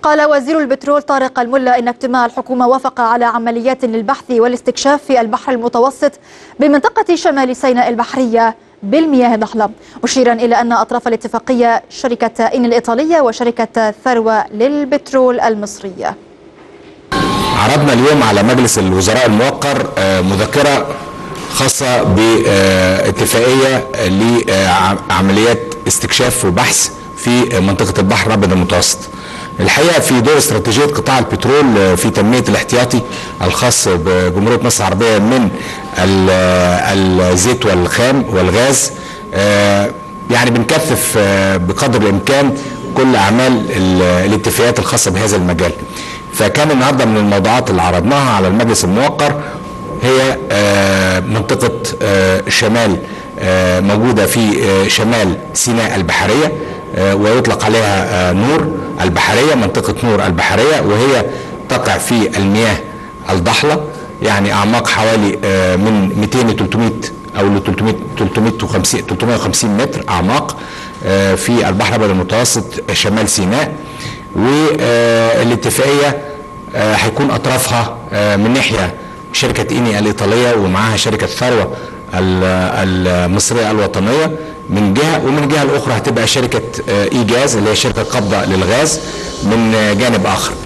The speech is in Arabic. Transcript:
قال وزير البترول طارق الملا إن اجتماع الحكومة وافق على عمليات للبحث والاستكشاف في البحر المتوسط بمنطقة شمال سيناء البحرية بالمياه الضحلة، مشيرا إلى أن أطراف الاتفاقية شركة إن الإيطالية وشركة ثروة للبترول المصرية. عرضنا اليوم على مجلس الوزراء الموقر مذكرة خاصة باتفاقية لعمليات استكشاف وبحث في منطقة البحر الأبيض المتوسط. الحقيقة في ضوء استراتيجية قطاع البترول في تنمية الاحتياطي الخاص بجمهورية مصر العربية من الزيت والخام والغاز، يعني بنكثف بقدر الإمكان كل أعمال الاتفاقيات الخاصة بهذا المجال. فكان النهارده من الموضوعات اللي عرضناها على المجلس الموقر هي منطقة شمال موجودة في شمال سيناء البحرية، ويطلق عليها نور البحرية، منطقة نور البحرية، وهي تقع في المياه الضحلة، يعني أعماق حوالي من 200 ل 300 أو ل 350 متر أعماق في البحر الأبيض المتوسط شمال سيناء. والاتفاقية هيكون أطرافها من ناحية شركة إني الإيطالية ومعها شركة ثروة المصرية الوطنية من جهة، ومن الجهة الأخرى هتبقى شركة إيجاز اللي هي شركة قابضة للغاز من جانب آخر.